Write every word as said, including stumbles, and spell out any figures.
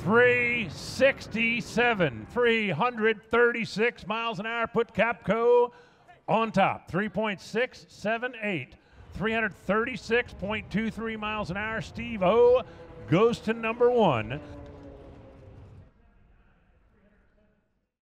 three sixty-seven, three thirty-six miles an hour, put Capco on top. three point six seven eight, three thirty-six point two three miles an hour. Steve O goes to number one.